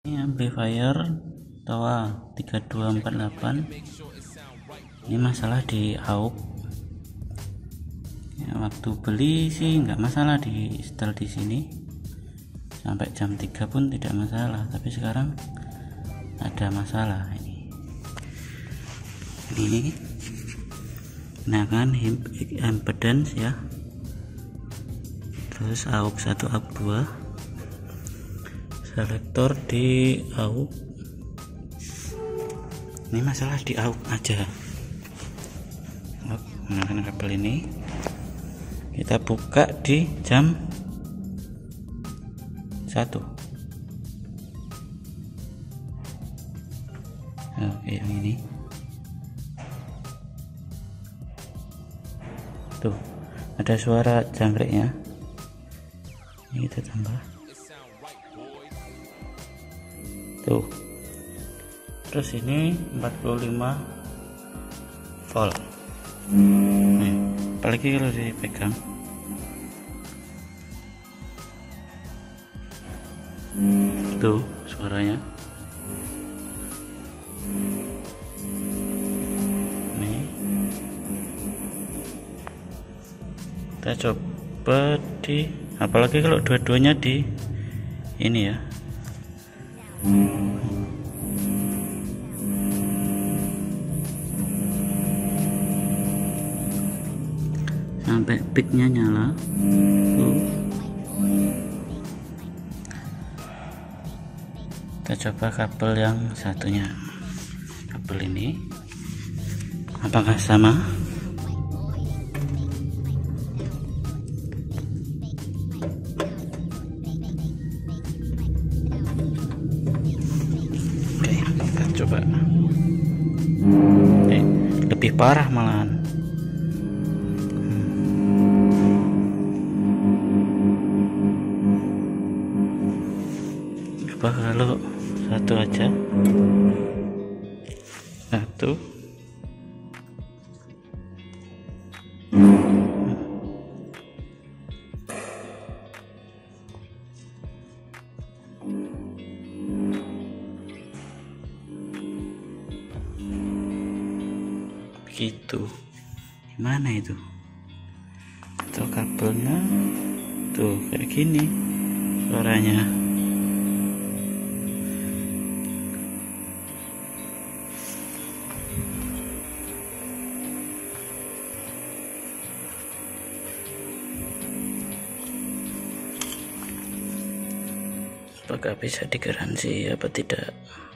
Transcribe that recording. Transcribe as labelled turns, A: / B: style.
A: Ini amplifier TOA 3248. Ini masalah di AUX ya, waktu beli sih nggak masalah di setel di sini sampai jam 3 pun tidak masalah, tapi sekarang ada masalah ini nah kan impedance ya, terus AUX 1 AUX 2 selektor di AUX. Ini masalah di AUX aja. Menggunakan kabel ini kita buka di jam 1. Oke, yang ini tuh ada suara jangkriknya. Ini kita tambah tuh, terus ini 45 volt. Apalagi kalau dipegang tuh suaranya. Nih kita coba di, apalagi kalau dua-duanya di ini ya. Sampai peaknya nyala tuh. Kita coba kabel yang satunya, kabel ini apakah sama? Oke, kita coba. Lebih parah malahan. Coba kalau satu aja, satu begitu. Gimana itu? Atau kabelnya tuh kayak gini suaranya. Apakah bisa digaransi apa tidak?